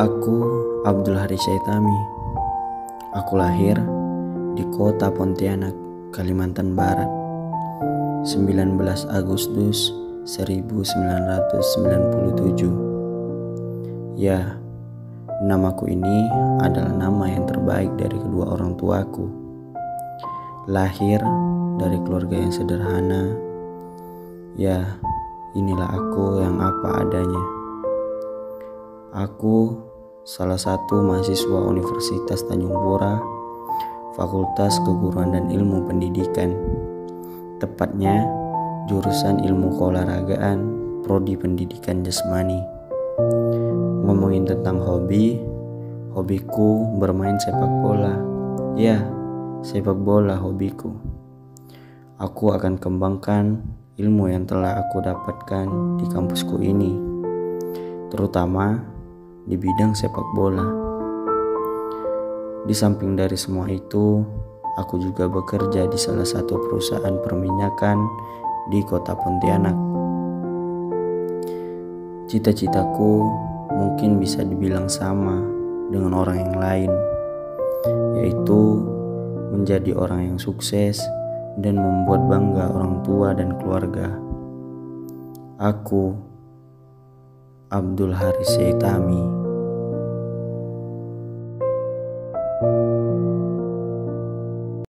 Aku Abdul Haris Syaitami. Aku lahir di kota Pontianak, Kalimantan Barat, 19 Agustus 1997. Ya, namaku ini adalah nama yang terbaik dari kedua orang tuaku. Lahir dari keluarga yang sederhana. Ya, inilah aku yang apa adanya. Aku salah satu mahasiswa Universitas Tanjung Pura, Fakultas Keguruan dan Ilmu Pendidikan. Tepatnya jurusan Ilmu Keolahragaan, Prodi Pendidikan Jasmani. Ngomongin tentang hobiku bermain sepak bola. Ya, sepak bola hobiku. Aku akan kembangkan ilmu yang telah aku dapatkan di kampusku ini, terutama di bidang sepak bola. Di samping dari semua itu, aku juga bekerja di salah satu perusahaan perminyakan di kota Pontianak. Cita-citaku mungkin bisa dibilang sama dengan orang yang lain, yaitu menjadi orang yang sukses dan membuat bangga orang tua dan keluarga. Aku Abdul Haris Syaitami.